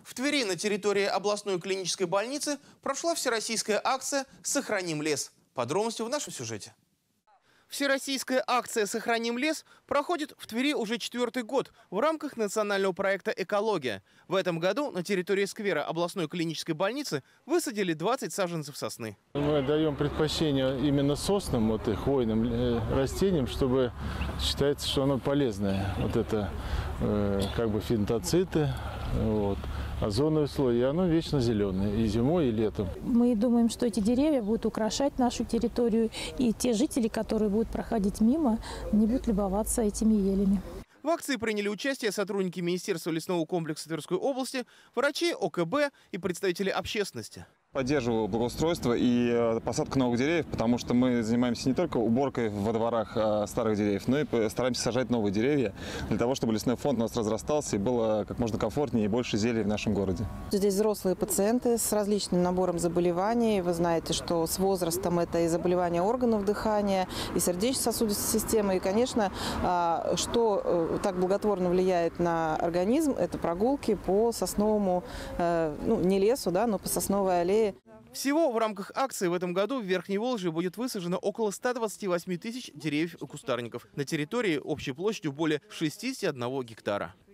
В Твери на территории областной клинической больницы прошла всероссийская акция «Сохраним лес». Подробности в нашем сюжете. Всероссийская акция «Сохраним лес» проходит в Твери уже 4-й год в рамках национального проекта «Экология». В этом году на территории сквера областной клинической больницы высадили 20 саженцев сосны. Мы даем предпочтение именно соснам, и хвойным растениям, чтобы считается, что оно полезное. Вот это как бы фитонциды, озоновый слой, и оно вечно зеленое, и зимой, и летом. Мы думаем, что эти деревья будут украшать нашу территорию, и те жители, которые будут проходить мимо, не будут любоваться этими елями. В акции приняли участие сотрудники Министерства лесного комплекса Тверской области, врачи, ОКБ и представители общественности. Поддерживаю благоустройство и посадку новых деревьев, потому что мы занимаемся не только уборкой во дворах старых деревьев, но и стараемся сажать новые деревья для того, чтобы лесной фонд у нас разрастался и было как можно комфортнее и больше зелени в нашем городе. Здесь взрослые пациенты с различным набором заболеваний. Вы знаете, что с возрастом это и заболевания органов дыхания, и сердечно-сосудистой системы. И, конечно, что так благотворно влияет на организм, это прогулки по сосновому, не лесу, но по сосновой аллее. Всего в рамках акции в этом году в Верхней Волжье будет высажено около 128 тысяч деревьев и кустарников на территории общей площадью более 61 гектара.